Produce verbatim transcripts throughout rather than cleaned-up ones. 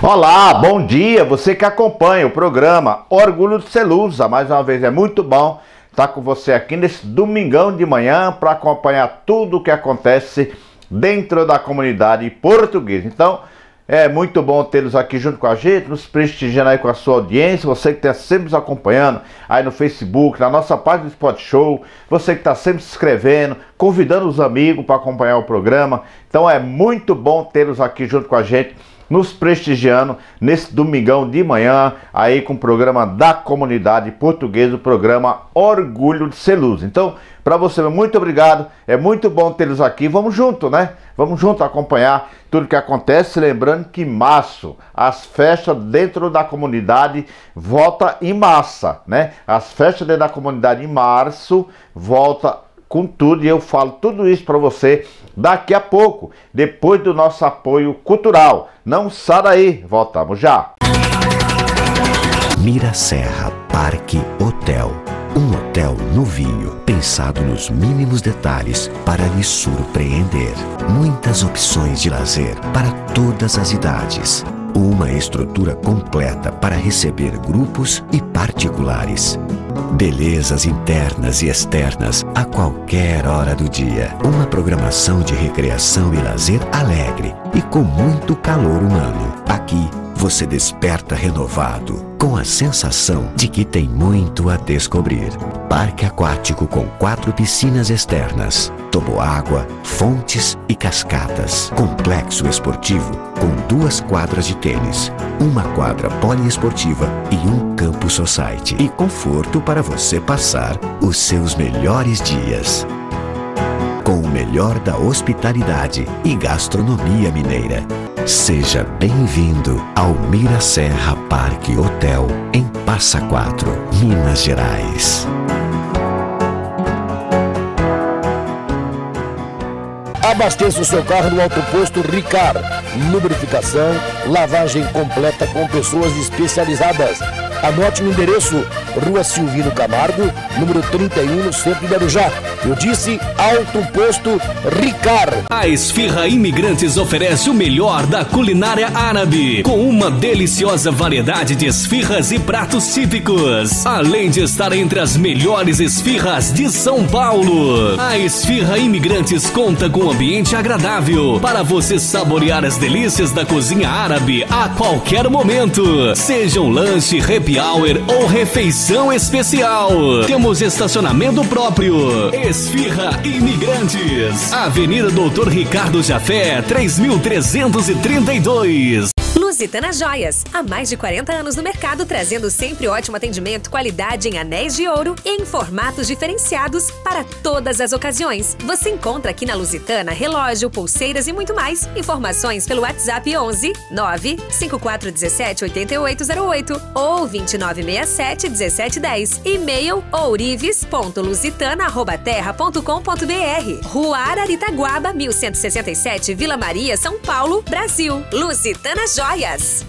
Olá, bom dia, você que acompanha o programa Orgulho de Ser Lusa. Mais uma vez é muito bom estar com você aqui nesse domingão de manhã para acompanhar tudo o que acontece dentro da comunidade portuguesa. Então, é muito bom tê-los aqui junto com a gente, nos prestigiando aí com a sua audiência, você que está sempre nos acompanhando aí no Facebook, na nossa página do Spot Show, você que está sempre se inscrevendo, convidando os amigos para acompanhar o programa. Então é muito bom tê-los aqui junto com a gente, nos prestigiando nesse domingão de manhã, aí com o programa da comunidade portuguesa, o programa Orgulho de Ser Lusa. Então, para você, muito obrigado, é muito bom tê-los aqui, vamos junto, né? Vamos junto acompanhar tudo que acontece, lembrando que em março, as festas dentro da comunidade volta em massa, né? As festas dentro da comunidade em março volta com tudo, e eu falo tudo isso para você daqui a pouco, depois do nosso apoio cultural. Não sai daí, voltamos já. Miraserra Parque Hotel. Um hotel novinho, pensado nos mínimos detalhes para lhe surpreender. Muitas opções de lazer para todas as idades. Uma estrutura completa para receber grupos e particulares. Belezas internas e externas a qualquer hora do dia. Uma programação de recreação e lazer alegre e com muito calor humano. Aqui você desperta renovado, com a sensação de que tem muito a descobrir. Parque aquático com quatro piscinas externas, toboágua, fontes e cascatas. Complexo esportivo com duas quadras de tênis, uma quadra poliesportiva e um campo society. E conforto para você passar os seus melhores dias. Com o melhor da hospitalidade e gastronomia mineira. Seja bem-vindo ao Miraserra Parque Hotel, em Passa Quatro, Minas Gerais. Abasteça o seu carro no autoposto Ricard. Lubrificação, lavagem completa com pessoas especializadas. Anote o endereço: Rua Silvino Camargo, número trinta e um, no centro de Arujá. Eu disse Alto Posto Ricard. A Esfirra Imigrantes oferece o melhor da culinária árabe, com uma deliciosa variedade de esfirras e pratos típicos, além de estar entre as melhores esfirras de São Paulo. A Esfirra Imigrantes conta com um ambiente agradável para você saborear as delícias da cozinha árabe a qualquer momento, seja um lanche, happy hour ou refeição especial. Temos estacionamento próprio. Esfirra Imigrantes, Avenida Doutor Ricardo Jafé, três mil trezentos e trinta e dois. Lusitana Joias, há mais de quarenta anos no mercado, trazendo sempre ótimo atendimento, qualidade em anéis de ouro e em formatos diferenciados para todas as ocasiões. Você encontra aqui na Lusitana relógio, pulseiras e muito mais. Informações pelo WhatsApp onze nove cinco quatro um sete oito oito zero oito ou vinte e nove sessenta e sete dezessete dez. E-mail ourives ponto lusitana arroba terra ponto com ponto br. Rua Araritaguaba, mil cento e sessenta e sete, Vila Maria, São Paulo, Brasil. Lusitana Joias.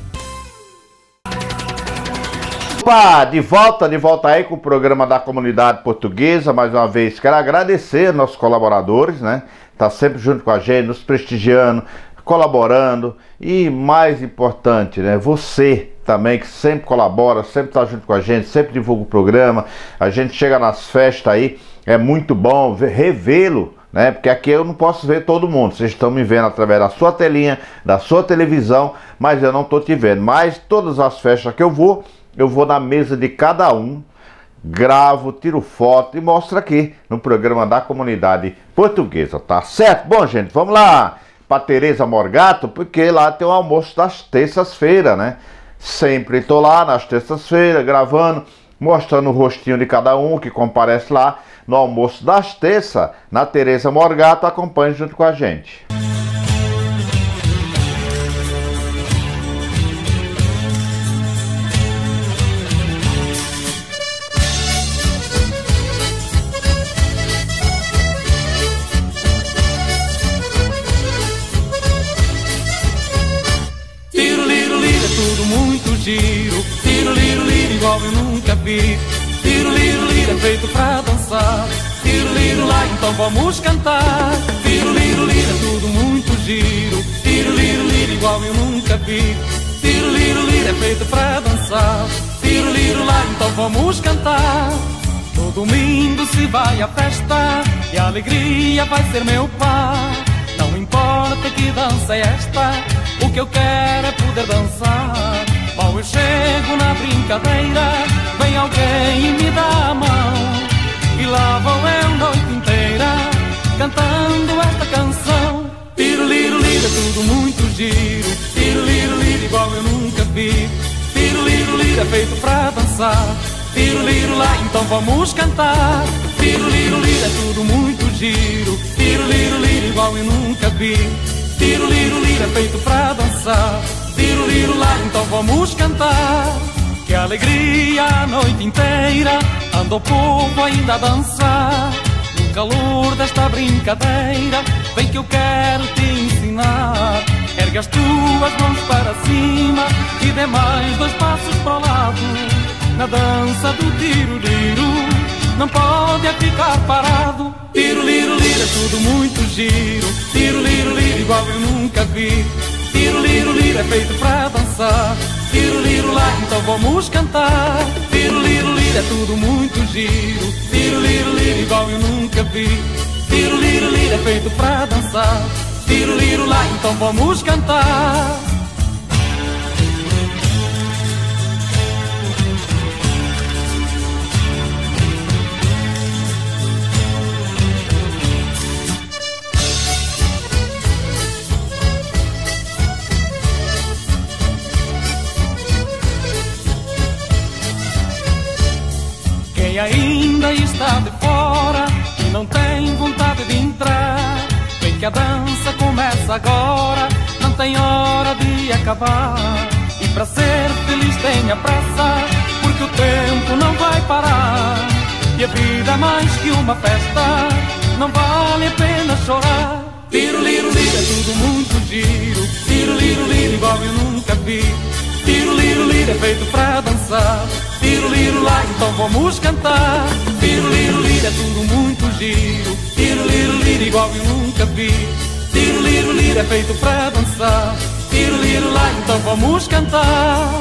Opa, de volta, de volta aí com o programa da comunidade portuguesa. Mais uma vez, quero agradecer aos nossos colaboradores, né? Tá sempre junto com a gente, nos prestigiando, colaborando. E mais importante, né? Você também, que sempre colabora, sempre tá junto com a gente, sempre divulga o programa. A gente chega nas festas aí, é muito bom revê-lo, né? Porque aqui eu não posso ver todo mundo. Vocês estão me vendo através da sua telinha, da sua televisão, mas eu não estou te vendo. Mas todas as festas que eu vou, eu vou na mesa de cada um, gravo, tiro foto e mostro aqui no programa da comunidade portuguesa, tá certo? Bom, gente, vamos lá para Tereza Morgato, porque lá tem o almoço das terças-feiras, né? Sempre estou lá nas terças-feiras gravando, mostrando o rostinho de cada um que comparece lá no almoço das terças, na Tereza Morgato. Acompanhe junto com a gente. Tiro, liro, liro, é tudo muito giro. Tiro, liro, liro, igual eu nunca vi. Tiro, liro, liro, é feito pra dançar. Tiro, liro, lá, então vamos cantar. Tiro, liro, liro, é tudo muito giro. Tiro, liro, liro, igual eu nunca vi. Tiroliro-liro é feito pra dançar. Tiroliro lá, então vamos cantar. No domingo se vai à festa e a alegria vai ser meu par. Não importa que dança é esta, o que eu quero é poder dançar. Mal eu chego na brincadeira, vem alguém e me dá a mão, e lá vou eu noite inteira cantando esta canção. Tiroliro-liro é tudo muito giro. Tiroliro-liro igual eu nunca vi. Tiroliro-liro é feito pra dançar. Tiroliro lá, então vamos cantar. Tiroliro-liro é tudo muito giro. Tiroliro-liro igual eu nunca vi. Tiroliro-liro é feito pra dançar. Tiroliro lá, então vamos cantar. Que alegria a noite inteira anda o povo ainda a dançar. No calor desta brincadeira, vem que eu quero te ensinar. Ergue as tuas mãos para cima e dê mais dois passos para o lado. Na dança do tiroliro não pode é ficar parado. Tiroliro-liro é tudo muito giro. Tiroliro-liro igual eu nunca vi. Tiroliro-liro é feito pra dançar. Tiroliro lá, então vamos cantar. Tiroliro-liro é tudo muito giro. Tiroliro-liro igual eu nunca vi. Tiroliro-liro é feito pra dançar. Tiroliro lá, então vamos cantar. Quem ainda está de fora e não tem vontade de entrar, vem que a dança começa agora, não tem hora de acabar. E para ser feliz tenha pressa, porque o tempo não vai parar. E a vida é mais que uma festa, não vale a pena chorar. Tiroliro-liro é tudo muito giro. Tiroliro-liro igual eu nunca vi. Tiroliro-liro é feito pra dançar. Tiroliro lá, então vamos cantar. Tiroliro-liro é tudo muito giro. Tiroliro-liro igual eu nunca vi. Tiroliro-liro é feito pra dançar. Tiroliro lá, então vamos cantar.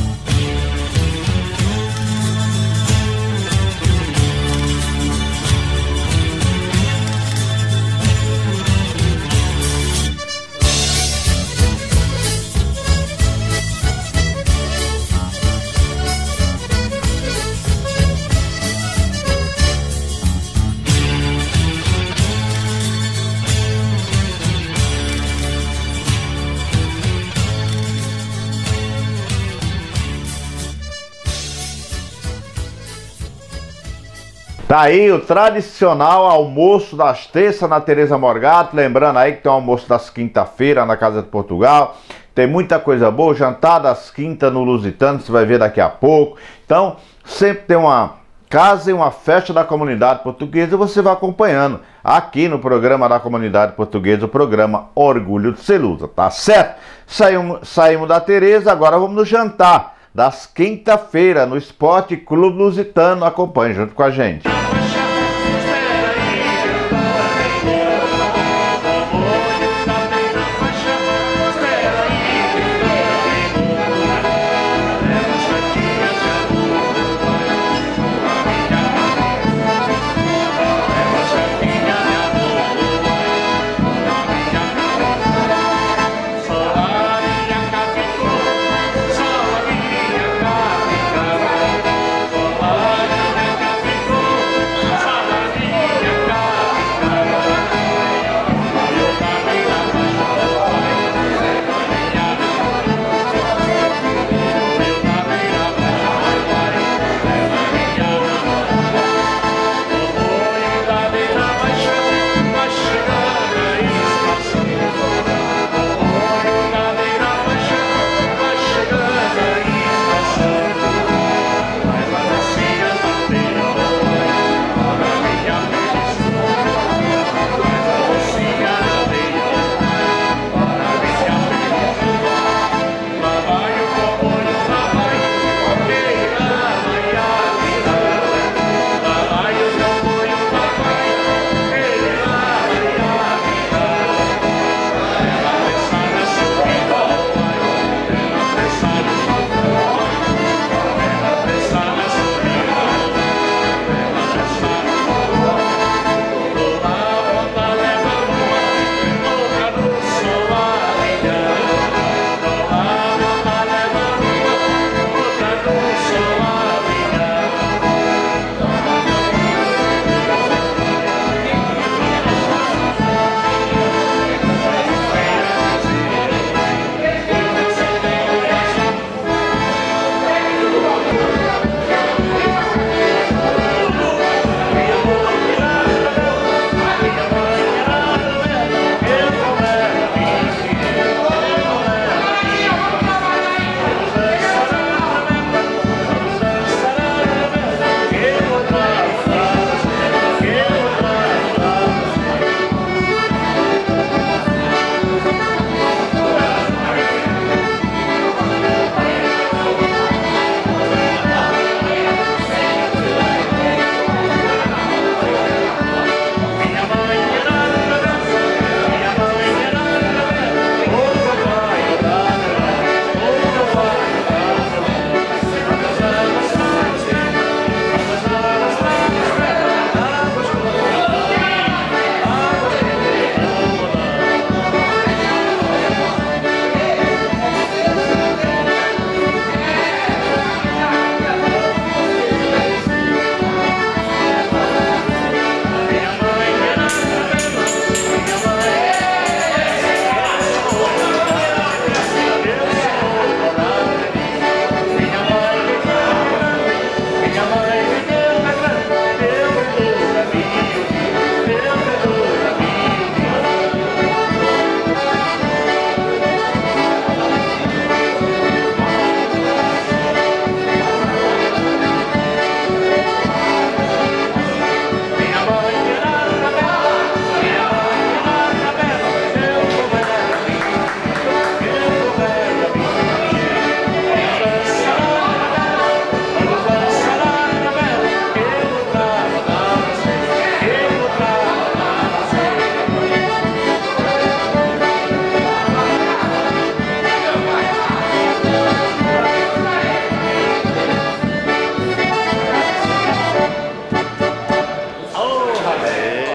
Tá aí o tradicional almoço das terças na Teresa Morgato. Lembrando aí que tem o almoço das quinta-feira na Casa de Portugal. Tem muita coisa boa, jantar das quintas no Lusitano, você vai ver daqui a pouco. Então, sempre tem uma casa e uma festa da comunidade portuguesa e você vai acompanhando aqui no programa da comunidade portuguesa, o programa Orgulho de Ser Lusa, tá certo? Saímos, saímos da Teresa, agora vamos no jantar das quinta-feira no Esporte Clube Lusitano. Acompanhe junto com a gente.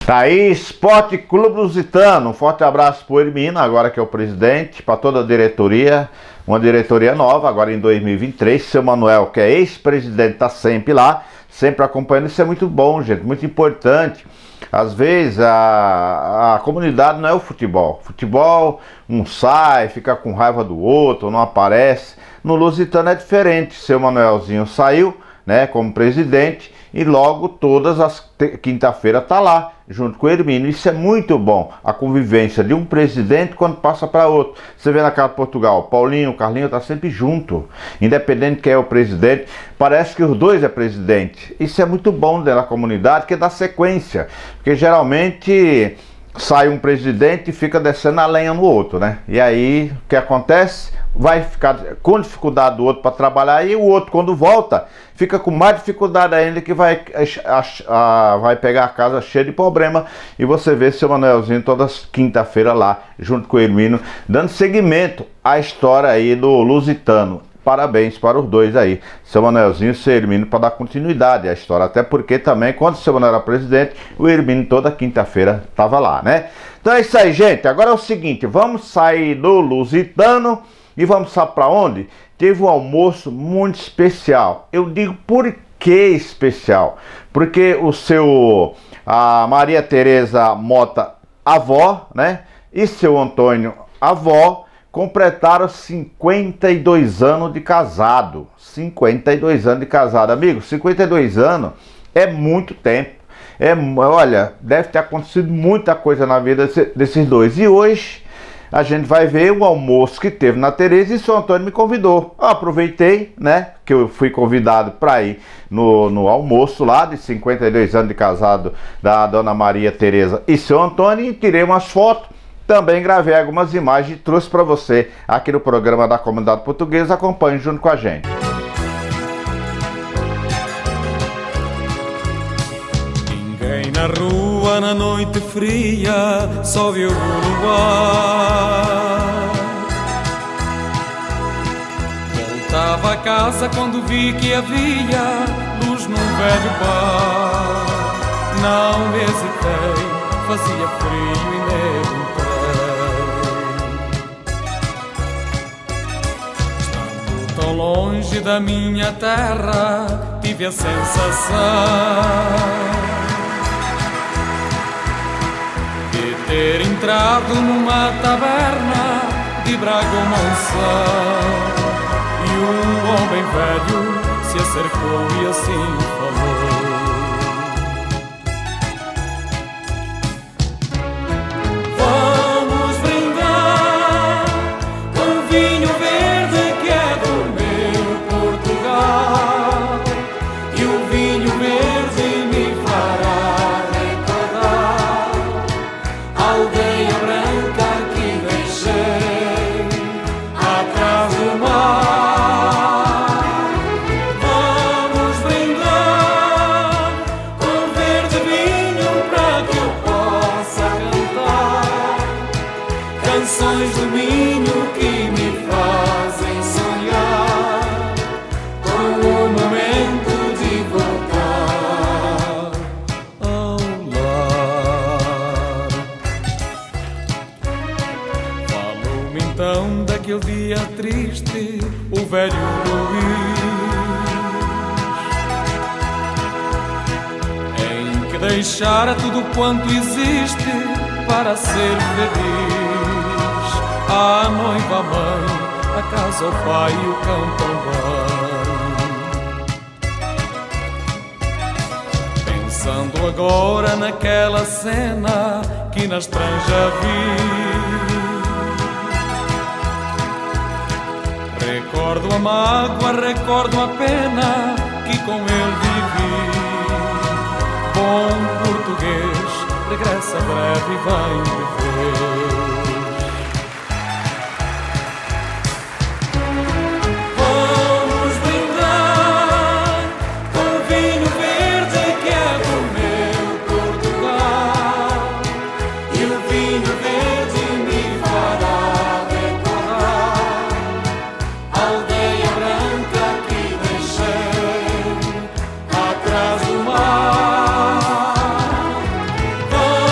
Tá aí, Esporte Clube Lusitano. Um forte abraço pro Hermino, agora que é o presidente, para toda a diretoria, uma diretoria nova, agora em dois mil e vinte e três. Seu Manuel, que é ex-presidente, tá sempre lá, sempre acompanhando. Isso é muito bom, gente, muito importante. Às vezes a, a comunidade não é o futebol. Futebol, um sai, fica com raiva do outro, não aparece. No Lusitano é diferente. Seu Manuelzinho saiu, né, como presidente, e logo todas as quinta-feira tá lá, junto com o Hermínio. Isso é muito bom, a convivência de um presidente quando passa para outro. Você vê na Casa de Portugal, Paulinho, o Carlinho tá sempre junto, independente de quem é o presidente, parece que os dois é presidente. Isso é muito bom dentro da comunidade, que dá sequência, porque geralmente sai um presidente e fica descendo a lenha no outro, né? E aí, o que acontece? Vai ficar com dificuldade do outro para trabalhar, e o outro, quando volta, fica com mais dificuldade ainda, que vai, a, a, vai pegar a casa cheia de problema. E você vê seu Manuelzinho toda quinta-feira lá, junto com o Hermínio, dando seguimento à história aí do Lusitano. Parabéns para os dois aí, seu Manuelzinho e seu Hermínio, para dar continuidade à história. Até porque também, quando o seu Manuel era presidente, o Hermínio toda quinta-feira estava lá, né? Então é isso aí, gente. Agora é o seguinte, vamos sair do Lusitano e vamos saber para onde? Teve um almoço muito especial. Eu digo por que especial? Porque o seu, a Maria Tereza Mota, avó, né? E seu Antônio, avó, completaram cinquenta e dois anos de casado. cinquenta e dois anos de casado. Amigo, cinquenta e dois anos é muito tempo. É, olha, deve ter acontecido muita coisa na vida desses dois. E hoje a gente vai ver o almoço que teve na Tereza, e o seu Antônio me convidou. Eu aproveitei, né, que eu fui convidado para ir no, no almoço lá de cinquenta e dois anos de casado da dona Maria Tereza e seu Antônio, e tirei umas fotos. Também gravei algumas imagens e trouxe para você aqui no programa da Comunidade Portuguesa. Acompanhe junto com a gente. Ninguém na rua na noite fria, só viu o luar. Voltava a casa quando vi que havia luz num velho bar. Não hesitei, fazia frio e nem entrei. Estando tão longe da minha terra, tive a sensação de ter entrado numa taberna de Braga-Monção. E um homem velho se acercou e assim falou: vamos brindar com vinho verde que é do meu Portugal. E o vinho verde me fará recordar a aldeia branca que deixei atrás do mar. Vamos brindar com verde vinho para que eu possa cantar canções do Minho que me fazem sonhar com o momento de voltar ao lar. Falou-me então daquele dia triste, o velho Luís, em que deixara tudo quanto existe para ser feliz. A noiva, a mãe, a casa, o pai e o cão também. Pensando agora naquela cena que na estranja vi, recordo a mágoa, recordo a pena que com ele vivi. Bom português, regressa breve e vem me ver. Vamos brindar com vinho verde que é do meu Portugal. E o vinho verde me fará recordar a aldeia branca que deixei atrás do mar. Vamos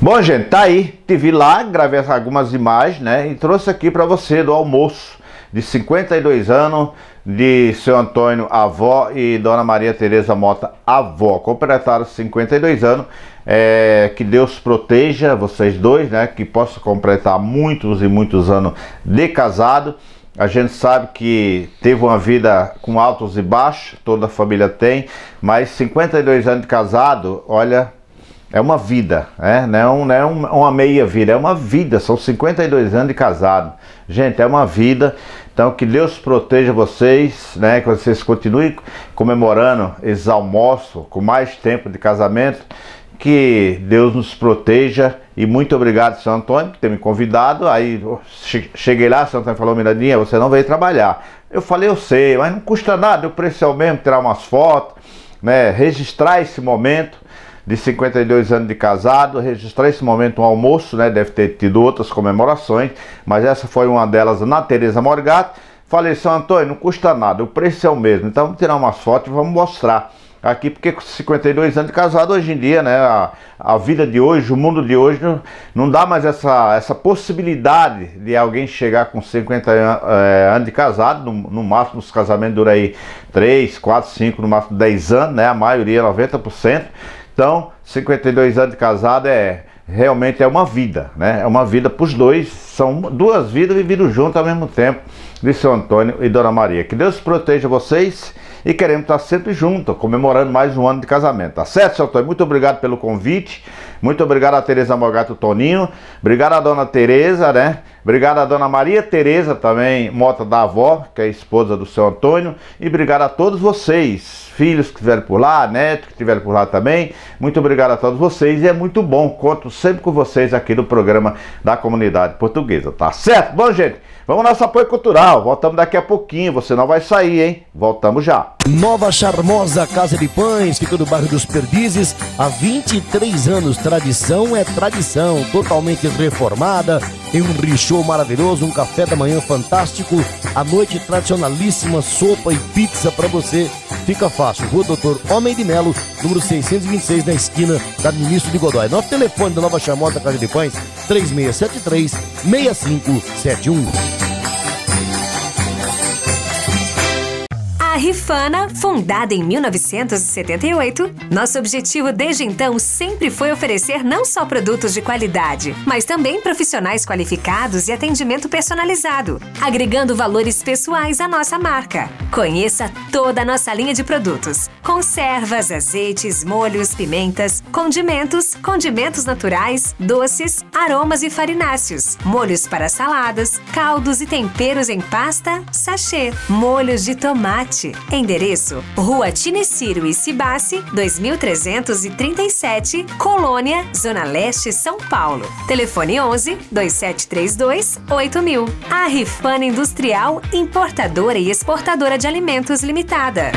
Bom, gente, tá aí. Tive lá, gravei algumas imagens, né? E trouxe aqui para você do almoço de cinquenta e dois anos de seu Antônio, avó, e Dona Maria Tereza Mota, avó. Completaram cinquenta e dois anos. É, que Deus proteja vocês dois, né? Que possa completar muitos e muitos anos de casado. A gente sabe que teve uma vida com altos e baixos, toda a família tem, mas cinquenta e dois anos de casado, olha, é uma vida, né? Não é, um, não é um, uma meia vida, é uma vida, são cinquenta e dois anos de casado. Gente, é uma vida. Então que Deus proteja vocês, né? Que vocês continuem comemorando esses almoços com mais tempo de casamento. Que Deus nos proteja. E muito obrigado, São Antônio, por ter me convidado. Aí cheguei lá, São Antônio falou: Mirandinha, você não veio trabalhar. Eu falei: eu sei, mas não custa nada, o preço é o mesmo, tirar umas fotos, né? Registrar esse momento de cinquenta e dois anos de casado, registrar esse momento, um almoço, né? Deve ter tido outras comemorações, mas essa foi uma delas na Tereza Morgato. Falei: São Antônio, não custa nada, o preço é o mesmo, então vamos tirar umas fotos e vamos mostrar aqui, porque com cinquenta e dois anos de casado, hoje em dia, né, a, a vida de hoje, o mundo de hoje, não, não dá mais essa, essa possibilidade de alguém chegar com cinquenta é, anos de casado, no, no máximo os casamentos duram aí três, quatro, cinco, no máximo dez anos, né, a maioria, noventa por cento. Então, cinquenta e dois anos de casado é realmente é uma vida, né, é uma vida para os dois, são duas vidas vividas juntas ao mesmo tempo, de Seu Antônio e Dona Maria. Que Deus proteja vocês. E queremos estar sempre juntos, comemorando mais um ano de casamento, tá certo, Seu Antônio? Muito obrigado pelo convite, muito obrigado a Tereza Morgato Toninho, obrigado a Dona Tereza, né? Obrigado a Dona Maria Tereza também, Mota da avó, que é a esposa do Seu Antônio, e obrigado a todos vocês, filhos que estiveram por lá, netos que estiveram por lá também, muito obrigado a todos vocês, e é muito bom, conto sempre com vocês aqui no programa da Comunidade Portuguesa, tá certo? Bom, gente, vamos ao nosso apoio cultural, voltamos daqui a pouquinho, você não vai sair, hein? Voltamos já. Nova charmosa Casa de Pães, fica no bairro dos Perdizes, há vinte e três anos, tradição é tradição, totalmente reformada, tem um richô maravilhoso, um café da manhã fantástico, à noite tradicionalíssima, sopa e pizza para você, fica fácil, Rua Doutor Homem de Melo, número seiscentos e vinte e seis, na esquina da Ministro de Godói. Nosso telefone da Nova charmosa Casa de Pães, três seis sete três, seis cinco sete um. A Rifana, fundada em mil novecentos e setenta e oito, nosso objetivo desde então sempre foi oferecer não só produtos de qualidade, mas também profissionais qualificados e atendimento personalizado, agregando valores pessoais à nossa marca. Conheça toda a nossa linha de produtos: conservas, azeites, molhos, pimentas, condimentos, condimentos naturais, doces, aromas e farináceos, molhos para saladas, caldos e temperos em pasta, sachê, molhos de tomate. Endereço: Rua Tinecírio e Cibassi, dois mil trezentos e trinta e sete, Colônia, Zona Leste, São Paulo. Telefone onze, dois sete três dois, oito mil. A Rifana Industrial, importadora e exportadora de alimentos limitada.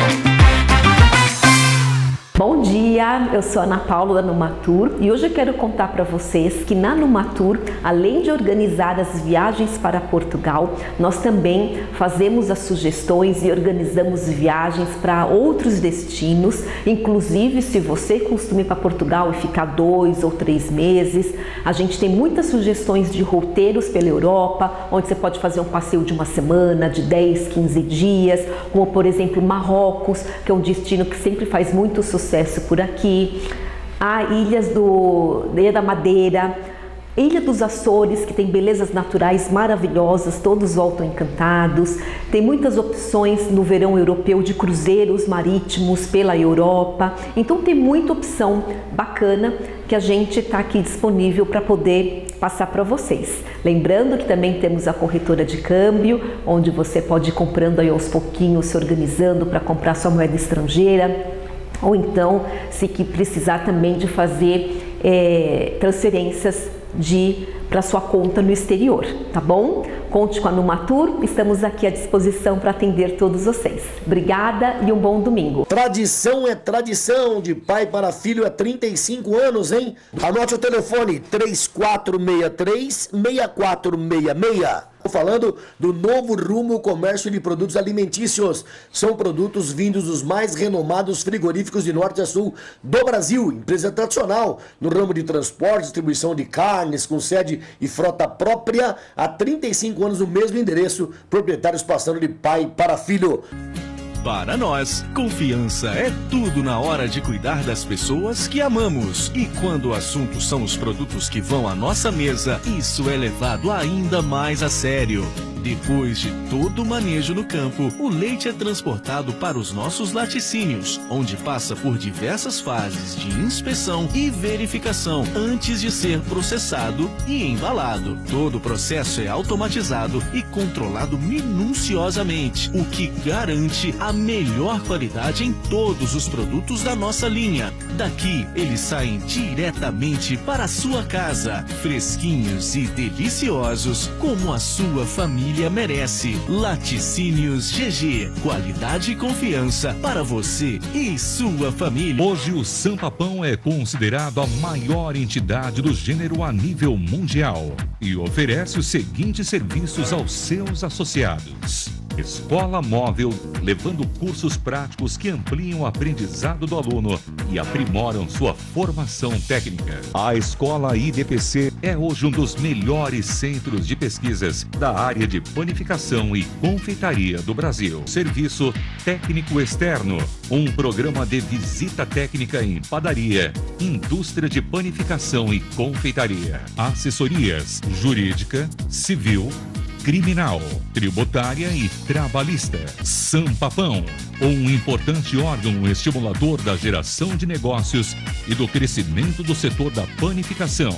Bom dia, eu sou a Ana Paula da Numatur e hoje eu quero contar para vocês que na Numatur, além de organizar as viagens para Portugal, nós também fazemos as sugestões e organizamos viagens para outros destinos, inclusive se você costuma ir para Portugal e ficar dois ou três meses, a gente tem muitas sugestões de roteiros pela Europa, onde você pode fazer um passeio de uma semana, de dez, quinze dias, como por exemplo Marrocos, que é um destino que sempre faz muito sucesso sucesso por aqui, há ilhas do Ilha da Madeira, Ilha dos Açores, que tem belezas naturais maravilhosas, todos voltam encantados. Tem muitas opções no verão europeu de cruzeiros marítimos pela Europa, então tem muita opção bacana que a gente está aqui disponível para poder passar para vocês. Lembrando que também temos a corretora de câmbio, onde você pode ir comprando aí aos pouquinhos, se organizando para comprar sua moeda estrangeira, ou então, se que precisar também de fazer é, transferências de para sua conta no exterior, tá bom? Conte com a Numatur, estamos aqui à disposição para atender todos vocês. Obrigada e um bom domingo. Tradição é tradição, de pai para filho há trinta e cinco anos, hein? Anote o telefone três quatro seis três, seis quatro seis seis. Falando do novo Rumo Comércio de Produtos Alimentícios. São produtos vindos dos mais renomados frigoríficos de norte a sul do Brasil. Empresa tradicional no ramo de transporte, distribuição de carnes, com sede e frota própria. Há trinta e cinco anos no mesmo endereço. Proprietários passando de pai para filho. Para nós, confiança é tudo na hora de cuidar das pessoas que amamos. E quando o assunto são os produtos que vão à nossa mesa, isso é levado ainda mais a sério. Depois de todo o manejo no campo, o leite é transportado para os nossos laticínios, onde passa por diversas fases de inspeção e verificação antes de ser processado e embalado. Todo o processo é automatizado e controlado minuciosamente, o que garante a melhor qualidade em todos os produtos da nossa linha. Daqui, eles saem diretamente para a sua casa, fresquinhos e deliciosos, como a sua família merece. Laticínios G G, qualidade e confiança para você e sua família. Hoje o Sampapão é considerado a maior entidade do gênero a nível mundial e oferece os seguintes serviços aos seus associados: escola móvel, levando cursos práticos que ampliam o aprendizado do aluno e aprimoram sua formação técnica. A escola I D P C é hoje um dos melhores centros de pesquisas da área de panificação e confeitaria do Brasil. Serviço técnico externo, um programa de visita técnica em padaria, indústria de panificação e confeitaria, assessorias jurídica, civil, criminal, tributária e trabalhista. Sampapão, um importante órgão estimulador da geração de negócios e do crescimento do setor da panificação.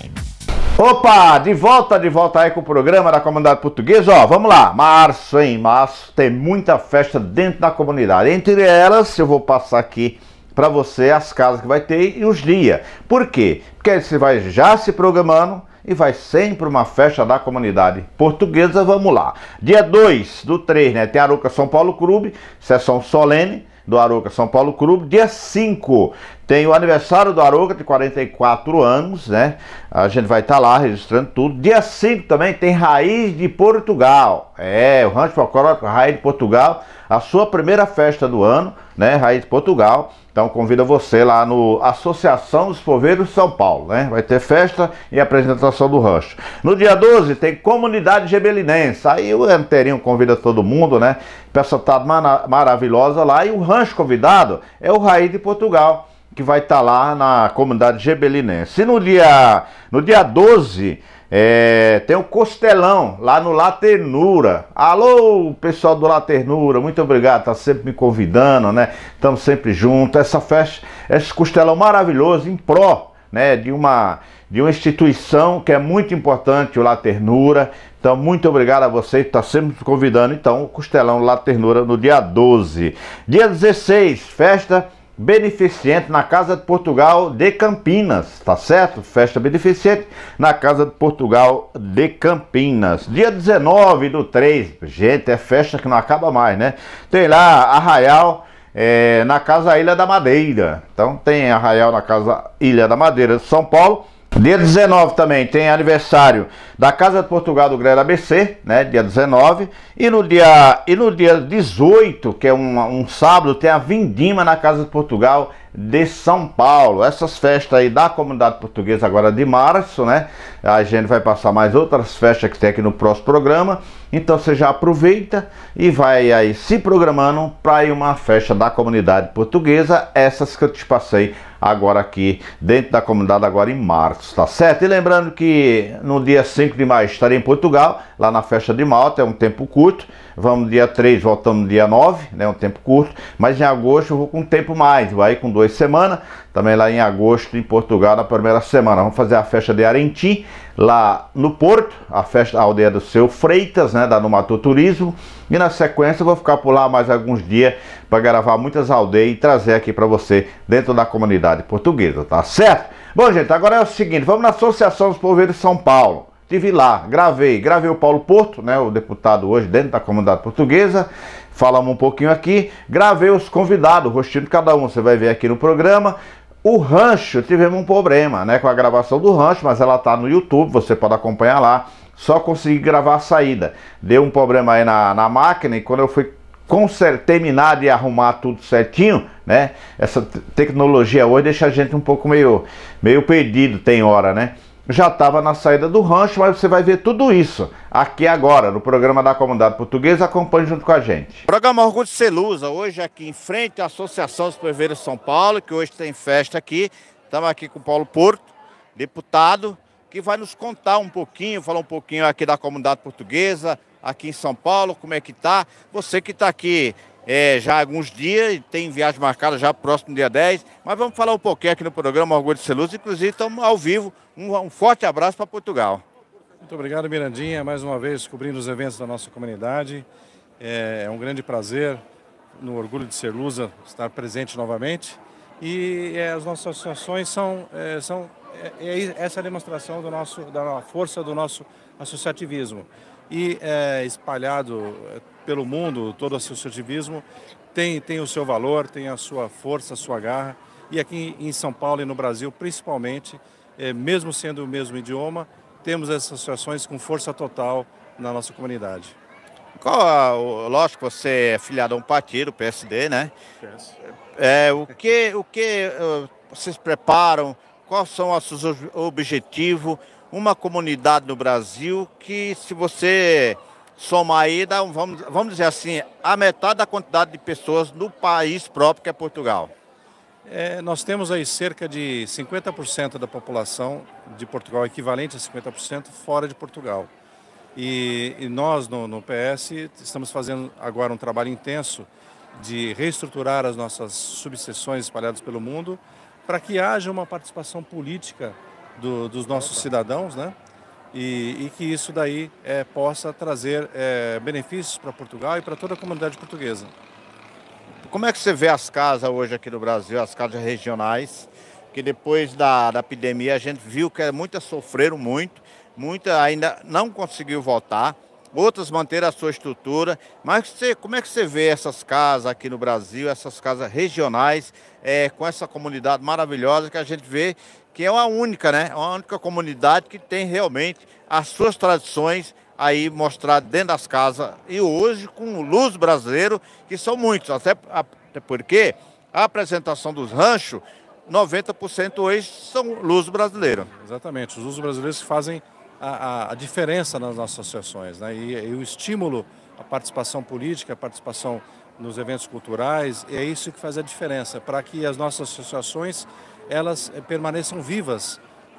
Opa, de volta, de volta aí com o programa da Comunidade Portuguesa. Ó, vamos lá, março, hein? Março tem muita festa dentro da comunidade. Entre elas, eu vou passar aqui para você as casas que vai ter e os dias. Por quê? Porque aí você vai já se programando e vai sempre uma festa da comunidade portuguesa. Vamos lá. Dia dois do três, né? Tem Arouca São Paulo Clube, sessão solene do Arouca São Paulo Clube. Dia cinco tem o aniversário do Arouca de quarenta e quatro anos, né? A gente vai estar lá registrando tudo. Dia cinco também tem Raiz de Portugal. É, o Rancho Folclórico Raiz de Portugal, a sua primeira festa do ano, né? Raiz de Portugal. Então convido você lá no Associação dos Poveiros de São Paulo, né? Vai ter festa e apresentação do rancho. No dia doze tem Comunidade Gebelinense. Aí o Anterinho convida todo mundo, né? Peça tá maravilhosa lá. E o rancho convidado é o Raiz de Portugal, que vai estar lá na Comunidade Gebelinense. E no dia, no dia doze... É, tem o Costelão lá no La Ternura. Alô, pessoal do La Ternura, muito obrigado, tá sempre me convidando, né? Estamos sempre juntos. Essa festa, esse costelão maravilhoso em pró, né, de uma de uma instituição que é muito importante, o La Ternura. Então, muito obrigado a você que está sempre me convidando. Então, o Costelão La Ternura no dia doze. Dia dezesseis, festa beneficente na Casa de Portugal de Campinas, tá certo? Festa beneficente na Casa de Portugal de Campinas. Dia dezenove do três, gente, é festa que não acaba mais, né? Tem lá Arraial é, na Casa Ilha da Madeira. Então tem Arraial na Casa Ilha da Madeira de São Paulo. Dia dezenove também tem aniversário da Casa de Portugal do Grande A B C, né? Dia dezenove. E no dia, e no dia dezoito, que é um, um sábado, tem a Vindima na Casa de Portugal de São Paulo. Essas festas aí da comunidade portuguesa agora de março, né? A gente vai passar mais outras festas que tem aqui no próximo programa. Então você já aproveita e vai aí se programando para ir uma festa da comunidade portuguesa. Essas que eu te passei agora aqui dentro da comunidade agora em março, tá certo? E lembrando que no dia cinco de maio estarei em Portugal, lá na festa de Malta, é um tempo curto. Vamos dia três, voltamos no dia nove, né, um tempo curto. Mas em agosto eu vou com um tempo mais, vai com duas semanas. Também lá em agosto em Portugal, na primeira semana. Vamos fazer a festa de Arentim, lá no Porto, a festa, a aldeia do seu Freitas, né, da Numatu Turismo. E na sequência eu vou ficar por lá mais alguns dias para gravar muitas aldeias e trazer aqui para você dentro da comunidade portuguesa, tá certo? Bom, gente, agora é o seguinte, vamos na Associação dos Poveiros de São Paulo. Estive lá, gravei, gravei o Paulo Porto, né, o deputado hoje dentro da comunidade portuguesa. Falamos um pouquinho aqui, gravei os convidados, o rostinho de cada um, você vai ver aqui no programa. O rancho, tivemos um problema, né, com a gravação do rancho, mas ela tá no YouTube, você pode acompanhar lá. só consegui gravar a saída. Deu um problema aí na, na máquina e quando eu fui terminar de arrumar tudo certinho, né? Essa tecnologia hoje deixa a gente um pouco meio, meio perdido, tem hora, né? Já estava na saída do rancho, mas você vai ver tudo isso aqui agora, no programa da Comunidade Portuguesa. Acompanhe junto com a gente. Programa Orgulho de Celusa, hoje aqui em frente à Associação dos Preveiros de São Paulo, que hoje tem festa aqui. Estamos aqui com o Paulo Porto, deputado, que vai nos contar um pouquinho, falar um pouquinho aqui da Comunidade Portuguesa, aqui em São Paulo, como é que tá. Você que está aqui é, já há alguns dias e tem viagem marcada já próximo dia dez, mas vamos falar um pouquinho aqui no programa Orgulho de Celusa. Inclusive estamos ao vivo. Um, um forte abraço para Portugal. Muito obrigado, Mirandinha, mais uma vez cobrindo os eventos da nossa comunidade. É, é um grande prazer, no Orgulho de Celusa, estar presente novamente. E é, as nossas associações são, é, são é, é essa demonstração do nosso, da força do nosso associativismo. E é, espalhado pelo mundo, todo o associativismo tem, tem o seu valor, tem a sua força, a sua garra. E aqui em São Paulo e no Brasil, principalmente, é, mesmo sendo o mesmo idioma, temos essas associações com força total na nossa comunidade. Qual, lógico que você é filiado a um partido, o P S D, né? É, o que, o que uh, vocês preparam? Quais são os seus objetivos? Uma comunidade no Brasil que, se você somar aí, dá, vamos, vamos dizer assim, a metade da quantidade de pessoas no país próprio, que é Portugal. É, nós temos aí cerca de cinquenta por cento da população de Portugal, equivalente a cinquenta por cento, fora de Portugal. E, e nós, no, no P S, estamos fazendo agora um trabalho intenso de reestruturar as nossas subseções espalhadas pelo mundo para que haja uma participação política do, dos nossos cidadãos, né? E, e que isso daí é, possa trazer é, benefícios para Portugal e para toda a comunidade portuguesa. Como é que você vê as casas hoje aqui no Brasil, as casas regionais, que depois da, da epidemia a gente viu que muitas sofreram muito, muitas ainda não conseguiu voltar, outras manteram a sua estrutura, mas você, como é que você vê essas casas aqui no Brasil, essas casas regionais, é, com essa comunidade maravilhosa que a gente vê que é uma única, né? Uma única comunidade que tem realmente as suas tradições aí mostradas dentro das casas. E hoje com o luso brasileiro, que são muitos, até, até porque a apresentação dos ranchos, noventa por cento hoje são luso brasileiro. Exatamente, os lusos brasileiros que fazem a, a, a diferença nas nossas associações, né? E, e o estímulo à participação política, à participação nos eventos culturais, é isso que faz a diferença, para que as nossas associações elas permaneçam vivas,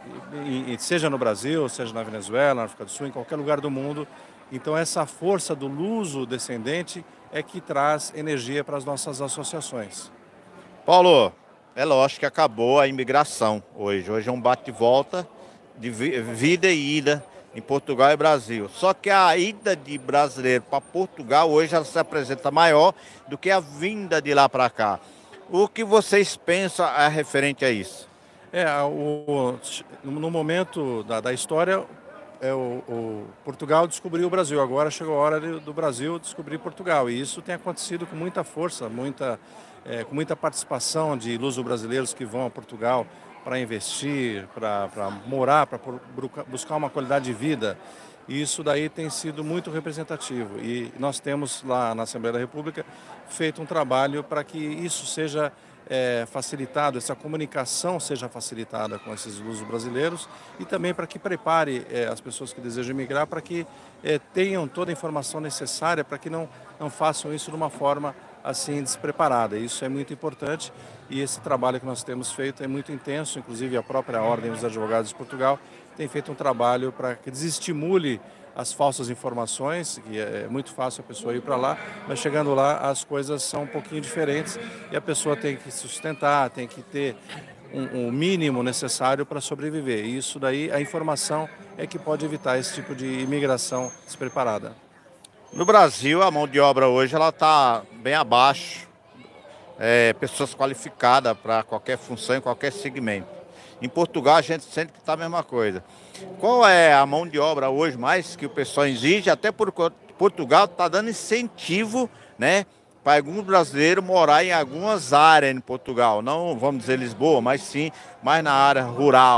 e, e, seja no Brasil, seja na Venezuela, na África do Sul, em qualquer lugar do mundo. Então essa força do luso descendente é que traz energia para as nossas associações. Paulo, é lógico que acabou a imigração hoje. Hoje é um bate-volta de vida e ida em Portugal e Brasil. Só que a ida de brasileiro para Portugal hoje ela se apresenta maior do que a vinda de lá para cá. O que vocês pensam é referente a isso? É, o, no momento da, da história, é, o, o Portugal descobriu o Brasil. Agora chegou a hora de, do Brasil descobrir Portugal. E isso tem acontecido com muita força, muita, é, com muita participação de luso-brasileiros que vão a Portugal para investir, para morar, para buscar uma qualidade de vida. E isso daí tem sido muito representativo. E nós temos lá na Assembleia da República feito um trabalho para que isso seja é, facilitado, essa comunicação seja facilitada com esses lusos brasileiros e também para que prepare é, as pessoas que desejam emigrar para que é, tenham toda a informação necessária para que não, não façam isso de uma forma assim despreparada. Isso é muito importante e esse trabalho que nós temos feito é muito intenso, inclusive a própria Ordem dos Advogados de Portugal tem feito um trabalho para que desestimule as falsas informações, que é muito fácil a pessoa ir para lá, mas chegando lá as coisas são um pouquinho diferentes e a pessoa tem que se sustentar, tem que ter um, um mínimo necessário para sobreviver. E isso daí, a informação é que pode evitar esse tipo de imigração despreparada. No Brasil, a mão de obra hoje ela está bem abaixo, é, pessoas qualificadas para qualquer função, em qualquer segmento. Em Portugal a gente sente que está a mesma coisa. Qual é a mão de obra hoje mais que o pessoal exige? Até porque Portugal está dando incentivo, né, para alguns brasileiros morar em algumas áreas em Portugal. Não vamos dizer Lisboa, mas sim mais na área rural.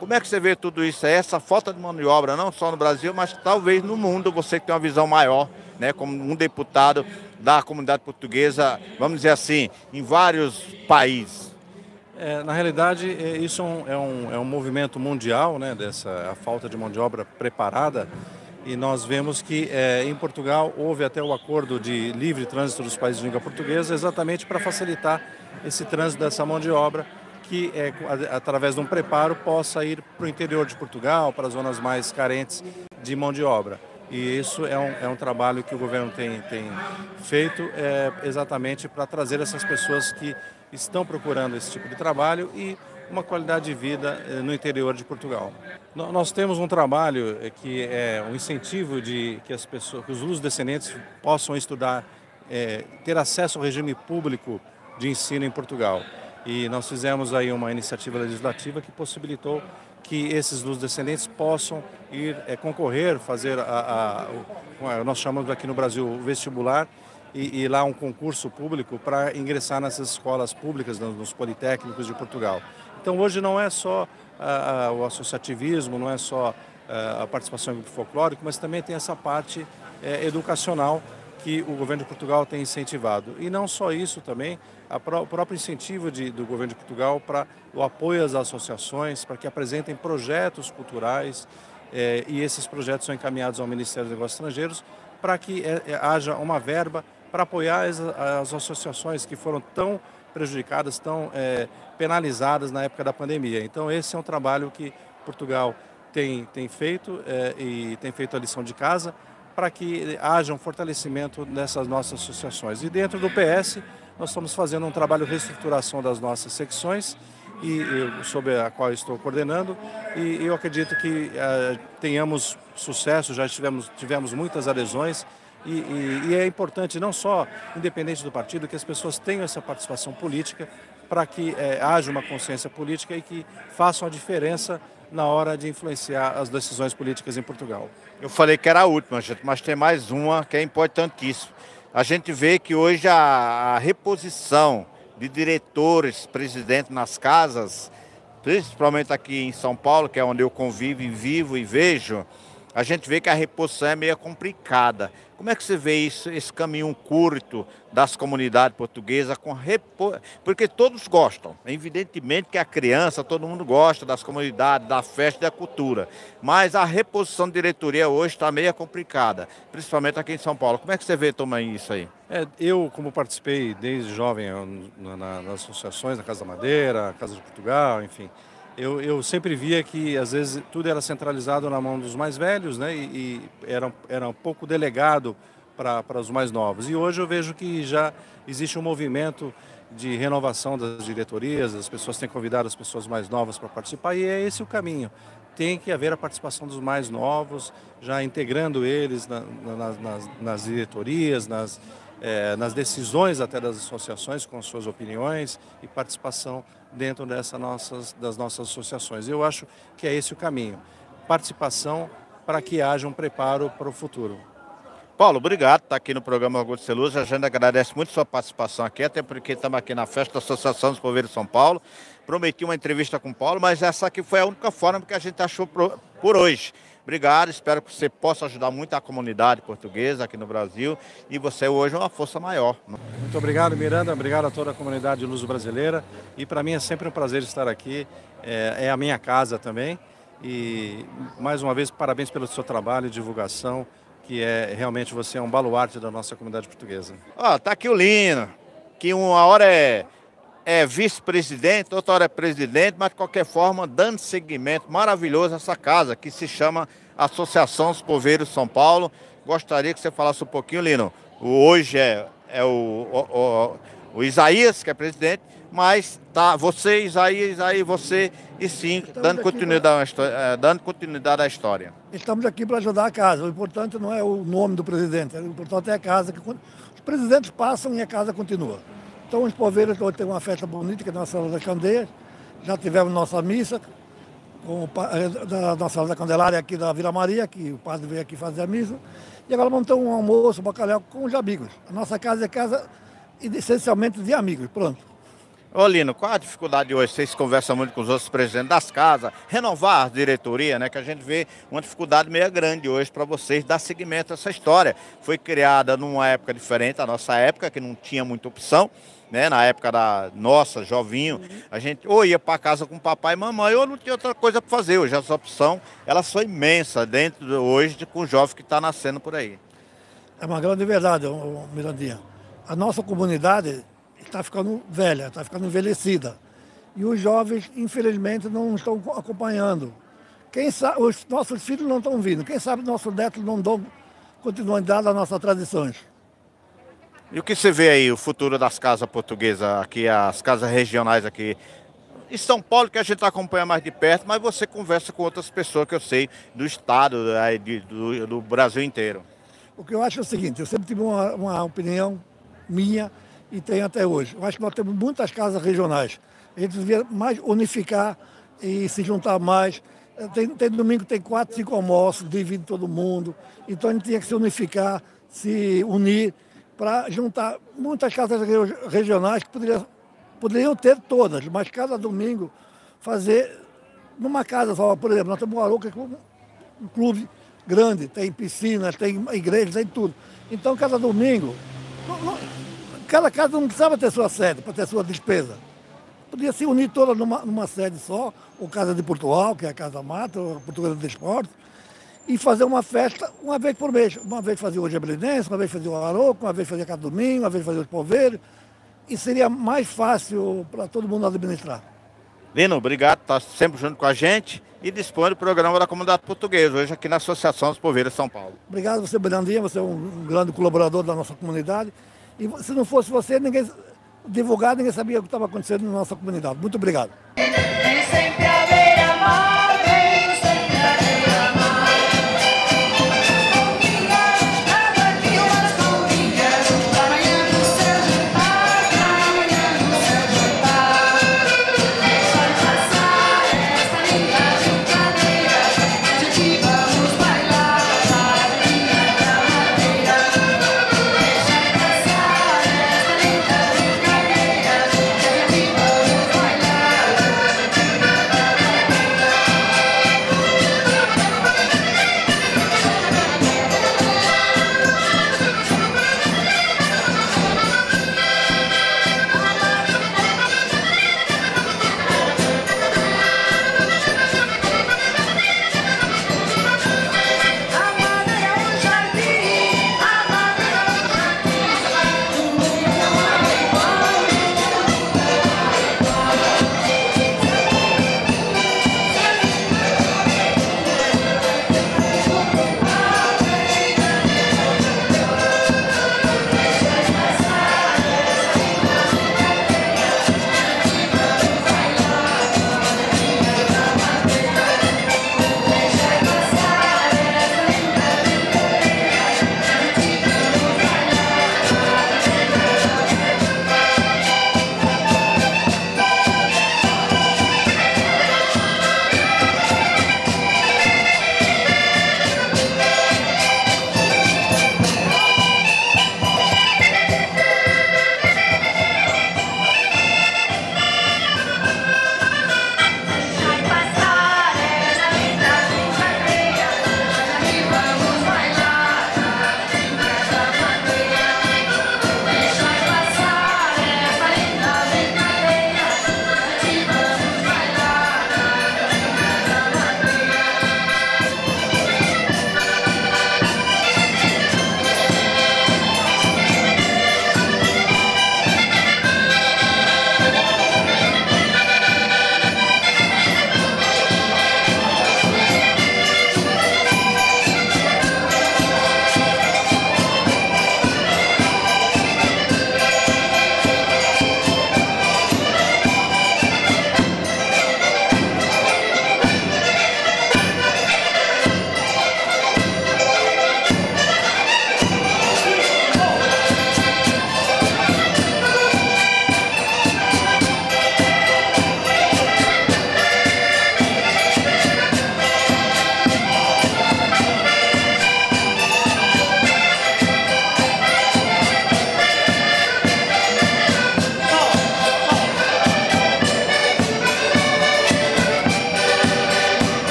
Como é que você vê tudo isso? Essa falta de mão de obra, não só no Brasil, mas talvez no mundo, você que tem uma visão maior, né, como um deputado da comunidade portuguesa, vamos dizer assim, em vários países. É, na realidade, isso é um, é um, é um movimento mundial, né, dessa a falta de mão de obra preparada, e nós vemos que é, em Portugal houve até o acordo de livre trânsito dos países de língua portuguesa, exatamente para facilitar esse trânsito dessa mão de obra, que é, através de um preparo possa ir para o interior de Portugal, para as zonas mais carentes de mão de obra. E isso é um, é um trabalho que o governo tem, tem feito é, exatamente para trazer essas pessoas que estão procurando esse tipo de trabalho e uma qualidade de vida é, no interior de Portugal. Nós temos um trabalho que é um incentivo de que as pessoas, que os luso-descendentes possam estudar, é, ter acesso ao regime público de ensino em Portugal. E nós fizemos aí uma iniciativa legislativa que possibilitou que esses luso-descendentes possam ir é, concorrer, fazer, a, a, a, nós chamamos aqui no Brasil o vestibular, e, e lá um concurso público para ingressar nessas escolas públicas, nos, nos politécnicos de Portugal. Então hoje não é só a, a, o associativismo, não é só a, a participação em grupo folclórico, mas também tem essa parte é, educacional que o governo de Portugal tem incentivado. E não só isso também, a pró o próprio incentivo de, do governo de Portugal para o apoio às associações, para que apresentem projetos culturais, eh, e esses projetos são encaminhados ao Ministério dos Negócios Estrangeiros para que eh, haja uma verba para apoiar as, as associações que foram tão prejudicadas, tão eh, penalizadas na época da pandemia. Então esse é um trabalho que Portugal tem, tem feito eh, e tem feito a lição de casa, para que haja um fortalecimento dessas nossas associações. E dentro do P S, nós estamos fazendo um trabalho de reestruturação das nossas secções, e, eu, sobre a qual estou coordenando, e eu acredito que uh, tenhamos sucesso, já tivemos, tivemos muitas adesões, e, e, e é importante, não só, independente do partido, que as pessoas tenham essa participação política, para que uh, haja uma consciência política e que façam a diferença na hora de influenciar as decisões políticas em Portugal. Eu falei que era a última, gente, mas tem mais uma que é importantíssima. A gente vê que hoje a, a reposição de diretores, presidentes nas casas, principalmente aqui em São Paulo, que é onde eu convivo e vivo e vejo, a gente vê que a reposição é meio complicada. Como é que você vê isso, esse caminho curto das comunidades portuguesas com repo... Porque todos gostam, evidentemente que a criança, todo mundo gosta das comunidades, da festa e da cultura, mas a reposição de diretoria hoje está meio complicada, principalmente aqui em São Paulo. Como é que você vê também isso aí? É, eu, como participei desde jovem na, na, nas associações, na Casa da Madeira, Casa de Portugal, enfim, Eu, eu sempre via que, às vezes, tudo era centralizado na mão dos mais velhos, né, e, e era, era um pouco delegado para os mais novos. E hoje eu vejo que já existe um movimento de renovação das diretorias, as pessoas têm convidado as pessoas mais novas para participar, e é esse o caminho. Tem que haver a participação dos mais novos, já integrando eles na, na, nas, nas diretorias, nas, é, nas decisões até das associações, com suas opiniões e participação dentro dessa nossas, das nossas associações. Eu acho que é esse o caminho. Participação para que haja um preparo para o futuro. Paulo, obrigado por estar aqui no programa Orgulho de Ser Luso. A gente agradece muito a sua participação aqui, até porque estamos aqui na festa da Associação dos Poveiros de São Paulo. Prometi uma entrevista com o Paulo, mas essa aqui foi a única forma que a gente achou por hoje. Obrigado, espero que você possa ajudar muito a comunidade portuguesa aqui no Brasil, e você hoje é uma força maior. Muito obrigado, Miranda, obrigado a toda a comunidade luso-brasileira, e para mim é sempre um prazer estar aqui, é, é a minha casa também, e mais uma vez parabéns pelo seu trabalho e divulgação, que é realmente você é um baluarte da nossa comunidade portuguesa. Ó, tá aqui o Lino, que uma hora é... é vice-presidente, outra hora é presidente, mas de qualquer forma dando seguimento maravilhoso a essa casa que se chama Associação dos Poveiros de São Paulo. Gostaria que você falasse um pouquinho, Lino. O, hoje é, é o, o, o, o Isaías, que é presidente, mas tá você, Isaías, aí você e sim, dando continuidade, pra... dando continuidade à história. Estamos aqui para ajudar a casa. O importante não é o nome do presidente, o importante é a casa. Que... Os presidentes passam e a casa continua. Então, os poveiros hoje tem uma festa bonita, que é na Sala da Candeia. Já tivemos nossa missa com o, da, da Sala da Candelária aqui da Vila Maria, que o padre veio aqui fazer a missa. E agora vamos ter um almoço, um bacalhau com os amigos. A nossa casa é casa essencialmente de amigos, pronto. Ô Lino, qual a dificuldade hoje? Vocês conversam muito com os outros presidentes das casas, renovar a diretoria, né? Que a gente vê uma dificuldade meio grande hoje para vocês dar seguimento a essa história. Foi criada numa época diferente, a nossa época, que não tinha muita opção, né? Na época da nossa, jovinho, a gente ou ia para casa com papai e mamãe ou não tinha outra coisa para fazer. Hoje essa opção, ela foi imensa dentro de hoje de, com o jovem que está nascendo por aí. É uma grande verdade, Mirandinha. A nossa comunidade está ficando velha, está ficando envelhecida. E os jovens, infelizmente, não estão acompanhando. Quem sabe, os nossos filhos não estão vindo. Quem sabe nossos netos não dão continuidade às nossas tradições. E o que você vê aí, o futuro das casas portuguesas aqui, as casas regionais aqui? Em São Paulo, que a gente acompanha mais de perto, mas você conversa com outras pessoas que eu sei do estado, do, do Brasil inteiro. O que eu acho é o seguinte, eu sempre tive uma, uma opinião minha, e tem até hoje. Eu acho que nós temos muitas casas regionais. A gente devia mais unificar e se juntar mais. Tem, tem domingo, tem quatro, cinco almoços, divide todo mundo. Então a gente tinha que se unificar, se unir para juntar muitas casas regionais que poderiam, poderiam ter todas, mas cada domingo fazer numa casa só. Por exemplo, nós temos um Arouca, que é um clube grande, tem piscina, tem igreja, tem tudo. Então cada domingo... Não, não, cada casa não precisava ter sua sede para ter sua despesa. Podia se unir toda numa, numa sede só, ou Casa de Portugal, que é a Casa Mata, ou a Portuguesa de Esportes, e fazer uma festa uma vez por mês. Uma vez fazia o Jablinense, uma vez fazia o Arouca, uma vez fazia a Casa do Domingo, uma vez fazia os Poveiros, e seria mais fácil para todo mundo administrar. Lino, obrigado, está sempre junto com a gente e dispõe do programa da Comunidade Portuguesa, hoje aqui na Associação dos Poveiros de São Paulo. Obrigado você, Mirandinha, você é um grande colaborador da nossa comunidade. E se não fosse você, ninguém divulgar, ninguém sabia o que estava acontecendo na nossa comunidade. Muito obrigado.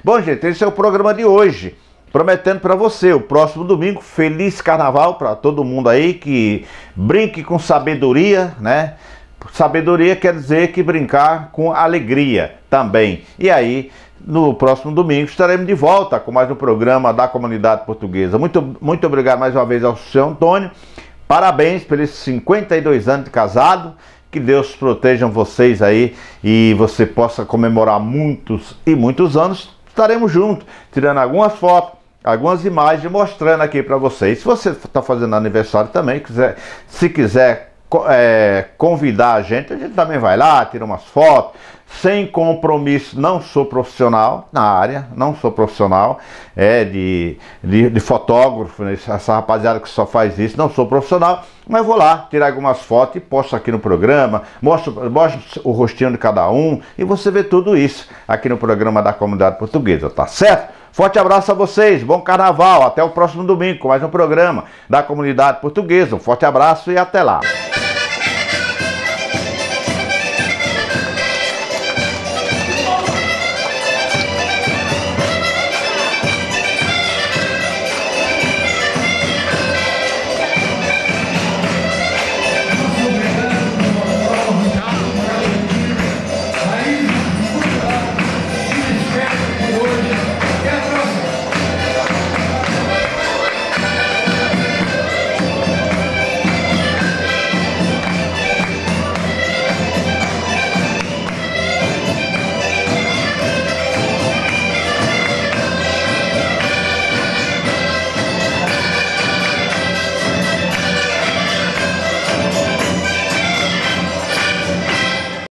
Bom, gente, esse é o programa de hoje. Prometendo para você, o próximo domingo, feliz carnaval para todo mundo aí, que brinque com sabedoria, né? Sabedoria quer dizer que brincar com alegria também. E aí, no próximo domingo, estaremos de volta com mais um programa da comunidade portuguesa. Muito, muito obrigado mais uma vez ao seu Antônio. Parabéns pelos cinquenta e dois anos de casado. Que Deus proteja vocês aí e você possa comemorar muitos e muitos anos. Estaremos juntos, tirando algumas fotos, algumas imagens, mostrando aqui para vocês. Se você está fazendo aniversário também, quiser, se quiser é, convidar a gente, a gente também vai lá, tira umas fotos, sem compromisso. Não sou profissional na área, não sou profissional é, de, de, de fotógrafo, essa rapaziada que só faz isso, não sou profissional, mas vou lá, tirar algumas fotos e posto aqui no programa, mostro, mostro o rostinho de cada um e você vê tudo isso aqui no programa da comunidade portuguesa, tá certo? Forte abraço a vocês, bom carnaval, até o próximo domingo com mais um programa da comunidade portuguesa. Um forte abraço e até lá!